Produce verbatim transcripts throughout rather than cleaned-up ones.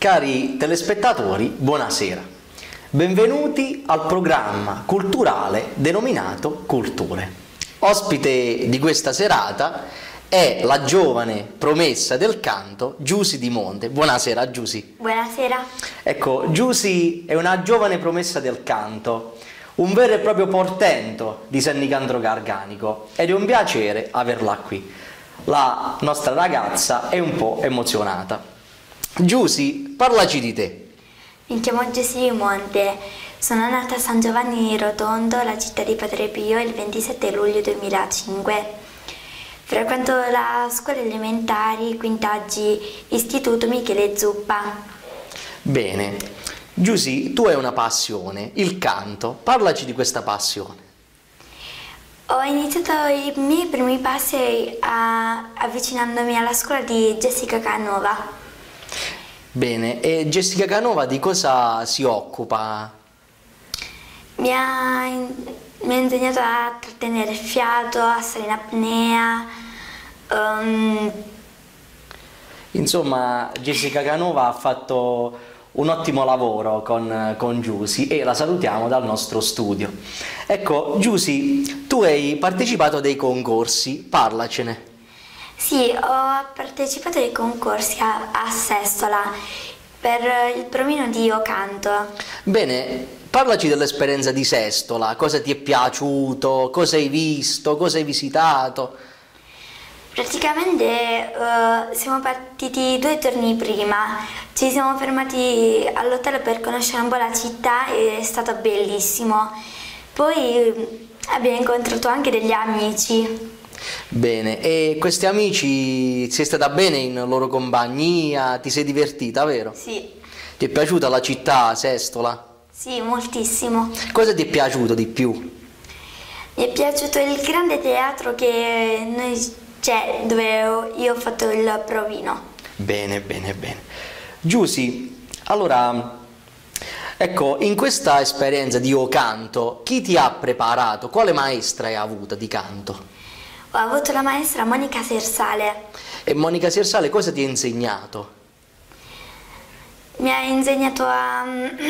Cari telespettatori, buonasera. Benvenuti al programma culturale denominato Culture. Ospite di questa serata è la giovane promessa del canto Giusy Di Monte. Buonasera Giusy. Buonasera. Ecco, Giusy è una giovane promessa del canto, un vero e proprio portento di San Nicandro Garganico ed è un piacere averla qui. La nostra ragazza è un po' emozionata. Giusy, parlaci di te. Mi chiamo Giusy Di Monte, sono nata a San Giovanni Rotondo, la città di Padre Pio, il ventisette luglio duemilacinque. Frequento la scuola elementari, quintaggi, istituto Michele Zuppa. Bene. Giusy, tu hai una passione, il canto. Parlaci di questa passione. Ho iniziato i miei primi passi a, avvicinandomi alla scuola di Jessica Canova. Bene, e Jessica Canova di cosa si occupa? Mi ha, mi ha insegnato a trattenere il fiato, a stare in apnea. Um... Insomma, Jessica Canova ha fatto un ottimo lavoro con, con Giusy e la salutiamo dal nostro studio. Ecco, Giusy, tu hai partecipato a dei concorsi, parlacene. Sì, ho partecipato ai concorsi a, a Sestola per il provino di Io Canto. Bene, parlaci dell'esperienza di Sestola, cosa ti è piaciuto, cosa hai visto, cosa hai visitato. Praticamente uh, siamo partiti due giorni prima, ci siamo fermati all'hotel per conoscere un po' la città e è stato bellissimo. Poi abbiamo incontrato anche degli amici. Bene, e questi amici, sei stata bene in loro compagnia, ti sei divertita, vero? Sì. Ti è piaciuta la città, Sestola? Sì, moltissimo. Cosa ti è piaciuto di più? Mi è piaciuto il grande teatro che noi c'è, dove io ho fatto il provino. Bene, bene, bene. Giusy, allora, ecco, in questa esperienza di Io Canto, chi ti ha preparato? Quale maestra hai avuto di canto? Ho avuto la maestra Monica Sersale. E Monica Sersale cosa ti ha insegnato? Mi ha insegnato a...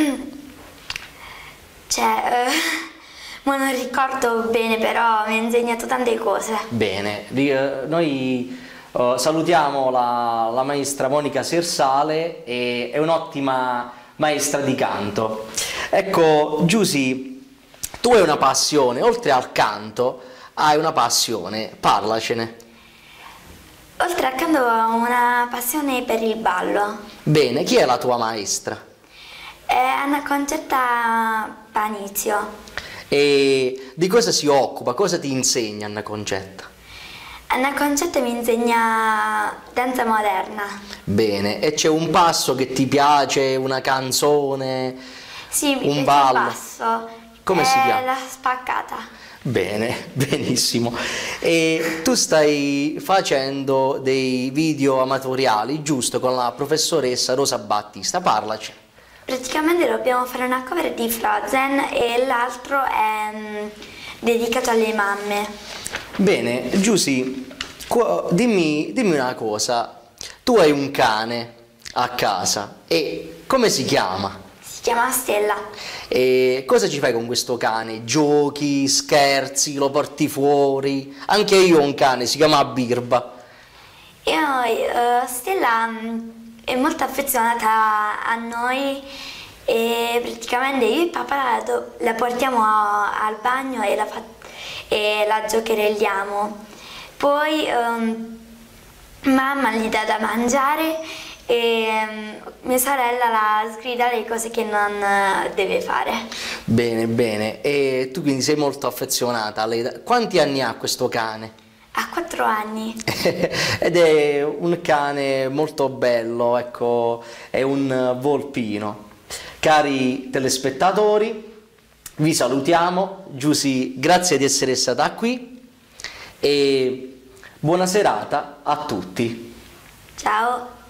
cioè... Uh... ma non ricordo bene, però mi ha insegnato tante cose. Bene, noi uh, salutiamo la, la maestra Monica Sersale, e è un'ottima maestra di canto. Ecco, Giusy, tu hai una passione, oltre al canto, hai una passione, parlacene. Oltre al canto ho una passione per il ballo. Bene, chi è la tua maestra? È Anna Concetta Panizio. E di cosa si occupa? Cosa ti insegna Anna Concetta? Anna Concetta mi insegna danza moderna. Bene, e c'è un passo che ti piace, una canzone, sì, mi un piace ballo? Un passo. Come è si chiama? La spaccata. Bene, benissimo. E tu stai facendo dei video amatoriali, giusto, con la professoressa Rosa Battista, parlaci. Praticamente dobbiamo fare una cover di Frozen e l'altro è um, dedicato alle mamme. Bene, Giusy, dimmi, dimmi una cosa, tu hai un cane a casa e come si chiama? Si chiama Stella. E cosa ci fai con questo cane? Giochi, scherzi, lo porti fuori? Anche io ho un cane, si chiama Birba. Io, uh, Stella... Um, è molto affezionata a noi e praticamente io e papà la, la portiamo a, al bagno e la, fa, e la giocherelliamo. Poi um, mamma gli dà da mangiare e um, mia sorella la sgrida le cose che non uh, deve fare. Bene, bene. E tu quindi sei molto affezionata a lei. Quanti anni ha questo cane? Ha quattro anni. Ed è un cane molto bello, ecco, è un volpino. Cari telespettatori, vi salutiamo. Giusy, grazie di essere stata qui e buona serata a tutti. Ciao.